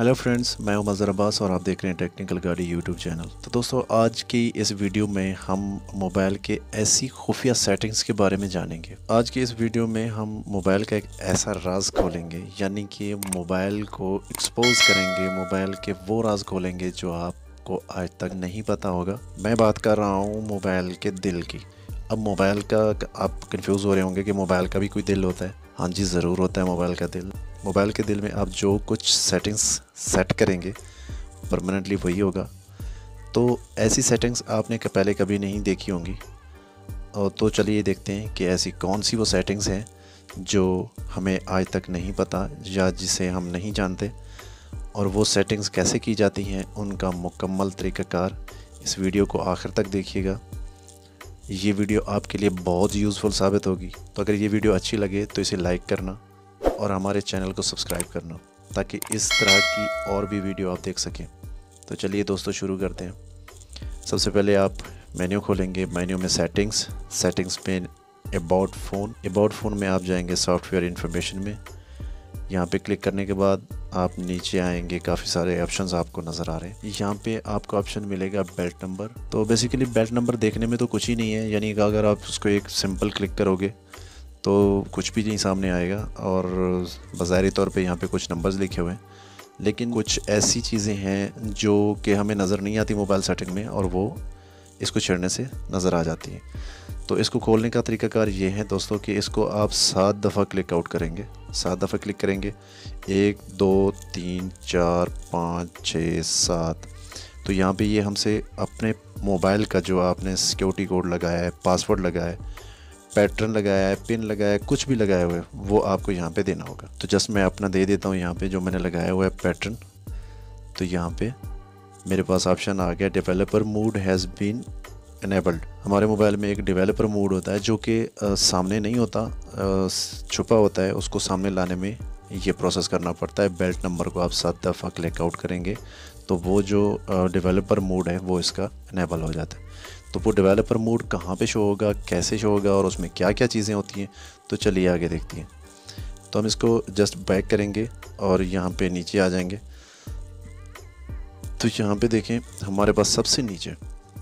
Hello friends, मैं हूं मज़हर अब्बास और आप देख रहे हैं टेक्निकल गाड़ी यूट्यूब चैनल। तो दोस्तों, आज की इस वीडियो में हम मोबाइल के ऐसी खुफिया सेटिंग्स के बारे में जानेंगे। आज की इस वीडियो में हम मोबाइल का एक ऐसा राज खोलेंगे, यानी कि मोबाइल को एक्सपोज करेंगे, मोबाइल के वो राज खोलेंगे जो आपको आज तक नहीं पता होगा। मैं बात कर रहा हूँ मोबाइल के दिल की। अब मोबाइल का आप कंफ्यूज हो रहे होंगे कि मोबाइल का भी कोई दिल होता है। हाँ जी, ज़रूर होता है मोबाइल का दिल। मोबाइल के दिल में आप जो कुछ सेटिंग्स सेट करेंगे परमानेंटली वही होगा। तो ऐसी सेटिंग्स आपने पहले कभी नहीं देखी होंगी। और तो चलिए देखते हैं कि ऐसी कौन सी वो सेटिंग्स हैं जो हमें आज तक नहीं पता या जिसे हम नहीं जानते, और वो सेटिंग्स कैसे की जाती हैं, उनका मुकम्मल तरीक़ाकार। इस वीडियो को आखिर तक देखिएगा। ये वीडियो आपके लिए बहुत यूज़फुल साबित होगी। तो अगर ये वीडियो अच्छी लगे तो इसे लाइक करना और हमारे चैनल को सब्सक्राइब करना, ताकि इस तरह की और भी वीडियो आप देख सकें। तो चलिए दोस्तों, शुरू करते हैं। सबसे पहले आप मेन्यू खोलेंगे। मेन्यू में सेटिंग्स में अबाउट फ़ोन में आप जाएंगे सॉफ्टवेयर इन्फॉर्मेशन में। यहाँ पे क्लिक करने के बाद आप नीचे आएंगे, काफ़ी सारे ऑप्शंस आपको नज़र आ रहे हैं। यहाँ पे आपको ऑप्शन मिलेगा बेल्ट नंबर। तो बेसिकली बेल्ट नंबर देखने में तो कुछ ही नहीं है, यानी कि अगर आप उसको एक सिंपल क्लिक करोगे तो कुछ भी नहीं सामने आएगा, और बज़ाहिरी तौर पे यहाँ पे कुछ नंबर्स लिखे हुए हैं। लेकिन कुछ ऐसी चीज़ें हैं जो कि हमें नज़र नहीं आती मोबाइल सेटिंग में, और वो इसको छेड़ने से नज़र आ जाती हैं। तो इसको खोलने का तरीकाकार ये है दोस्तों कि इसको आप 7 दफ़ा क्लिक आउट करेंगे। 7 दफ़ा क्लिक करेंगे, 1 2 3 4 5 6 7। तो यहाँ पे ये हमसे अपने मोबाइल का जो आपने सिक्योरिटी कोड लगाया है, पासवर्ड लगाया है, पैटर्न लगाया है, पिन लगाया है, कुछ भी लगाया हुआ है, वो आपको यहाँ पे देना होगा। तो जस्ट मैं अपना दे देता हूँ यहाँ पे, जो मैंने लगाया हुआ है पैटर्न। तो यहाँ पे मेरे पास ऑप्शन आ गया, developer mode has been enabled. हमारे मोबाइल में एक डेवलपर मोड होता है जो कि सामने नहीं होता, छुपा होता है। उसको सामने लाने में ये प्रोसेस करना पड़ता है। बेल्ट नंबर को आप 7 दफ़ा क्लिक आउट करेंगे तो वो जो डेवलपर मोड है वो इसका इनेबल हो जाता है। तो वो डेवलपर मोड कहाँ पे शो होगा, कैसे शो होगा, और उसमें क्या क्या चीज़ें होती हैं, तो चलिए आगे देखते हैं। तो हम इसको जस्ट बैक करेंगे और यहाँ पे नीचे आ जाएंगे। तो यहाँ पे देखें, हमारे पास सबसे नीचे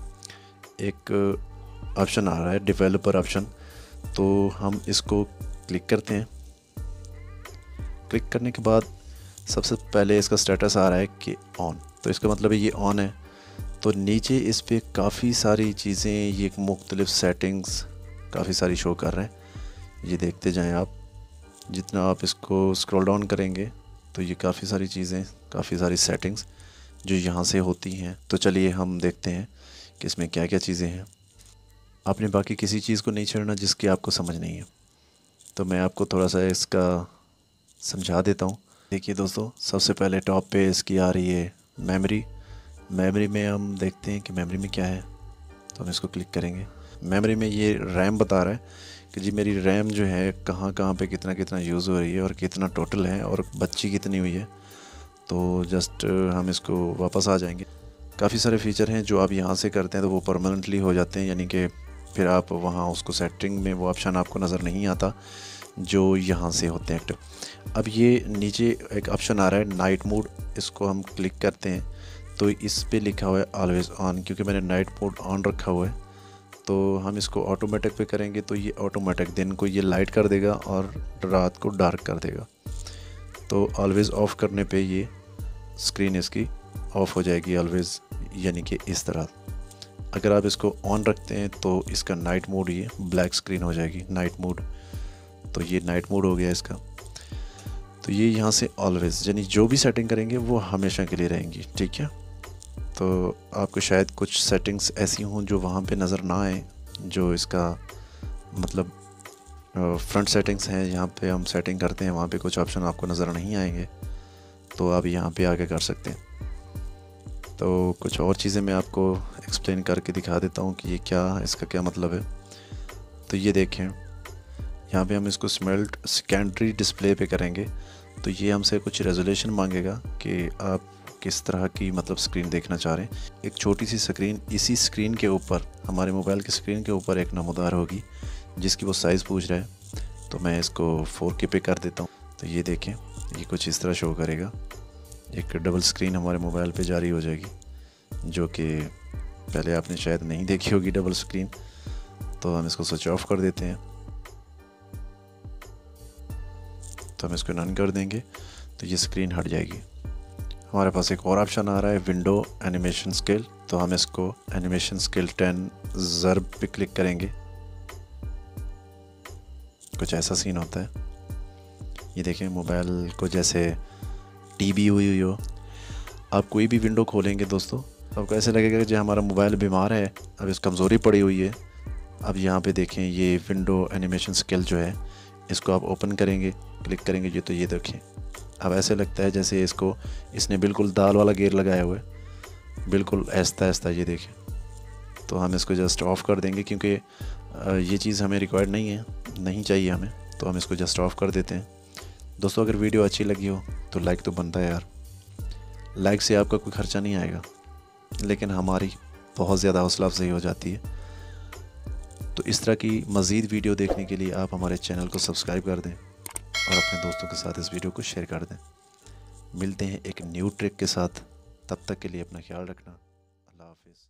एक ऑप्शन आ रहा है, डेवलपर ऑप्शन। तो हम इसको क्लिक करते हैं। क्लिक करने के बाद सबसे पहले इसका स्टेटस आ रहा है कि ऑन। तो इसका मतलब है ये ऑन है। तो नीचे इस पे काफ़ी सारी चीज़ें, ये मुख्तलिफ सेटिंग्स काफ़ी सारी शो कर रहे हैं। ये देखते जाएं आप। जितना आप इसको स्क्रॉल डाउन करेंगे तो ये काफ़ी सारी चीज़ें, काफ़ी सारी सेटिंग्स जो यहाँ से होती हैं। तो चलिए हम देखते हैं कि इसमें क्या क्या चीज़ें हैं। आपने बाकी किसी चीज़ को नहीं छेड़ना जिसकी आपको समझ नहीं है। तो मैं आपको थोड़ा सा इसका समझा देता हूँ। देखिए दोस्तों, सबसे पहले टॉप पे इसकी आ रही है मेमोरी में हम देखते हैं कि मेमोरी में क्या है। तो हम इसको क्लिक करेंगे। मेमोरी में ये रैम बता रहा है कि जी मेरी रैम जो है कहाँ कहाँ पे कितना कितना यूज़ हो रही है और कितना टोटल है और बची कितनी हुई है। तो जस्ट हम इसको वापस आ जाएंगे। काफ़ी सारे फीचर हैं जो आप यहाँ से करते हैं तो वो परमानेंटली हो जाते हैं, यानी कि फिर आप वहाँ उसको सेटिंग में वो ऑप्शन आपको नज़र नहीं आता जो यहाँ से होते हैं एक्टिव। अब ये नीचे एक ऑप्शन आ रहा है नाइट मोड। इसको हम क्लिक करते हैं तो इस पे लिखा हुआ है ऑलवेज़ ऑन, क्योंकि मैंने नाइट मोड ऑन रखा हुआ है। तो हम इसको ऑटोमेटिक पे करेंगे तो ये ऑटोमेटिक दिन को ये लाइट कर देगा और रात को डार्क कर देगा। तो ऑलवेज़ ऑफ़ करने पे ये स्क्रीन इसकी ऑफ़ हो जाएगी ऑलवेज़, यानी कि इस तरह। अगर आप इसको ऑन रखते हैं तो इसका नाइट मोड, ये ब्लैक स्क्रीन हो जाएगी नाइट मोड। तो ये नाइट मोड हो गया इसका। तो ये यहाँ से ऑलवेज़, यानी जो भी सेटिंग करेंगे वो हमेशा के लिए रहेंगी, ठीक है। तो आपको शायद कुछ सेटिंग्स ऐसी हों जो वहाँ पे नज़र ना आए, जो इसका मतलब फ्रंट सेटिंग्स हैं। यहाँ पे हम सेटिंग करते हैं, वहाँ पे कुछ ऑप्शन आपको नज़र नहीं आएंगे, तो आप यहाँ पे आके कर सकते हैं। तो कुछ और चीज़ें मैं आपको एक्सप्लेन करके दिखा देता हूँ कि ये क्या, इसका क्या मतलब है। तो ये देखें, यहाँ पे हम इसको स्मेल्ट सेकेंडरी डिस्प्ले पे करेंगे तो ये हमसे कुछ रेजोल्यूशन मांगेगा कि आप किस तरह की मतलब स्क्रीन देखना चाह रहे हैं। एक छोटी सी स्क्रीन, इसी स्क्रीन के ऊपर, हमारे मोबाइल की स्क्रीन के ऊपर एक नमूदार होगी जिसकी वो साइज़ पूछ रहा है। तो मैं इसको 4K पे कर देता हूँ। तो ये देखें, ये कुछ इस तरह शो करेगा। एक डबल स्क्रीन हमारे मोबाइल पे जारी हो जाएगी, जो कि पहले आपने शायद नहीं देखी होगी डबल स्क्रीन। तो हम इसको स्विच ऑफ कर देते हैं। तो हम इसको रन कर देंगे तो ये स्क्रीन हट जाएगी। हमारे पास एक और ऑप्शन आ रहा है विंडो एनिमेशन स्केल। तो हम इसको एनिमेशन स्केल 10 ज़र्ब पे क्लिक करेंगे। कुछ ऐसा सीन होता है। ये देखें मोबाइल को जैसे टीबी हुई हो। आप कोई भी विंडो खोलेंगे दोस्तों, आपको ऐसे लगेगा कि जो हमारा मोबाइल बीमार है, अब इस कमज़ोरी पड़ी हुई है। अब यहाँ पे देखें ये विंडो एनिमेशन स्केल जो है, इसको आप ओपन करेंगे, क्लिक करेंगे ये, तो ये देखें अब ऐसे लगता है जैसे इसने बिल्कुल दाल वाला गियर लगाया हुआ है, बिल्कुल ऐसा ऐसा। ये देखें। तो हम इसको जस्ट ऑफ़ कर देंगे क्योंकि ये चीज़ हमें रिक्वायर्ड नहीं चाहिए हमें। तो हम इसको जस्ट ऑफ़ कर देते हैं। दोस्तों अगर वीडियो अच्छी लगी हो तो लाइक तो बनता है यार। लाइक से आपका कोई ख़र्चा नहीं आएगा, लेकिन हमारी बहुत ज़्यादा हौसला अफजाई हो जाती है। तो इस तरह की मज़ीद वीडियो देखने के लिए आप हमारे चैनल को सब्सक्राइब कर दें और अपने दोस्तों के साथ इस वीडियो को शेयर कर दें। मिलते हैं एक न्यू ट्रिक के साथ, तब तक के लिए अपना ख्याल रखना। अल्लाह हाफिज़।